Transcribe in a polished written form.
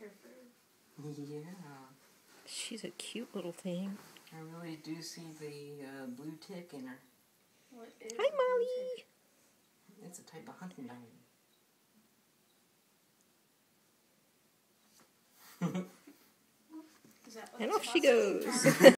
her fur. Yeah. She's a cute little thing. I really do see the blue tick in her. What is Hi, Molly. It's a type of hunting dog. Is that what And it's off she about? goes.